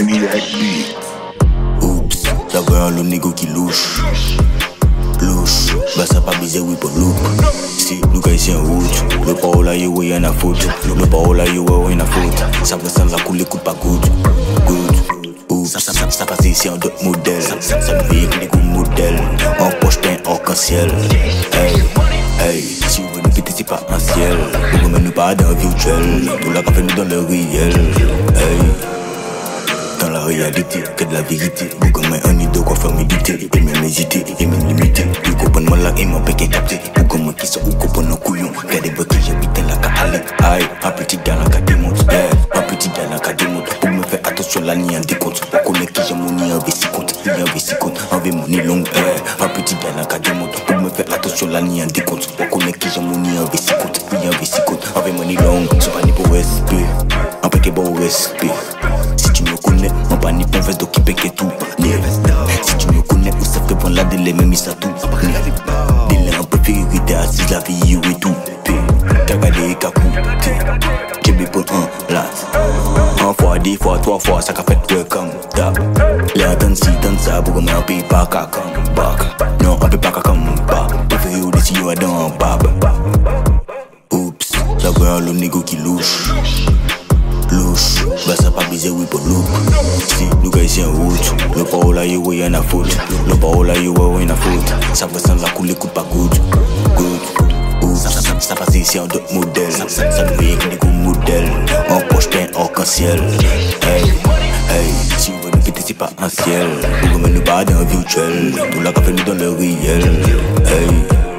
Oups, j'avais le négo qui louche. Louche, bah ça pas baiser oui pour loup. Si, nous gars ici en route. Le parole à you, y'en a faute. Le parole à you, y'en a faute. Ça veut sans la couler, coûte pas good. Oups, ça passe ici en d'autres modèles. Ça me vire les coups modèles. En poche, t'es en arc-en-ciel. Hey, si vous voulez nous quitter, c'est pas un ciel. Vous ne nous pas dans le virtuel. Nous la fait nous dans le réel. Hey. Dans la réalité, que de la vérité. Vous comme un nid de quoi faire méditer. Et même hésiter, et même limiter. Vous comprenez là, et mon péché capté. Vous comme qui sont, vous comprenez nos couillons. Regardez votre qui j'habite là, qu'à aller. Aïe, un petit gars là, qu'à démonte. Un petit gars là, qu'à démonte. Pour me faire attention, la ligne en décompte. Pour connaître qui j'ai mon nid en vesicante. Il y a un vesicante, en V mon nid long. Un petit gars là, qu'à démonte. Pour me faire attention, la ligne en décompte. Pour connaître qui j'ai mon nid en vesicante. Il y a un vesicante, en V mon nid long. C'est pas ni pour respect. Un péché bon respect. Si tu me connais, mon panier pour veste qui péque tout. Si tu me connais, où ça fait prendre la délai, même ça tout. Délai un peu vérité, assise la vie et tout. Cagade kakou, j'ai mis pour un là. Un fois, deux fois, trois fois, ça qu'a fait welcome. Les attentes si, tant ça, pour que moi, on peut pas qu'à come back. Non, on peut pas qu'à come back. Préféré ou décider, on va dans un bab. Oups, j'avais le négo qui louche. Louche, bah ça pas baiser oui pour loup. Si, nous gars ici en route. Le parole à you, y'en a faute. Le parole à you, y'en a faute. Ça veut sans la couler, coûte pas good. Oups, ça passe ici en d'autres modèles. Ça nous vient avec des coups modèles. En poche, t'es en arc-en-ciel. Hey, si vous voulez nous quitter, c'est pas un ciel. Vous ne nous pas dans le virtuel. Nous la fait nous dans le réel. Hey.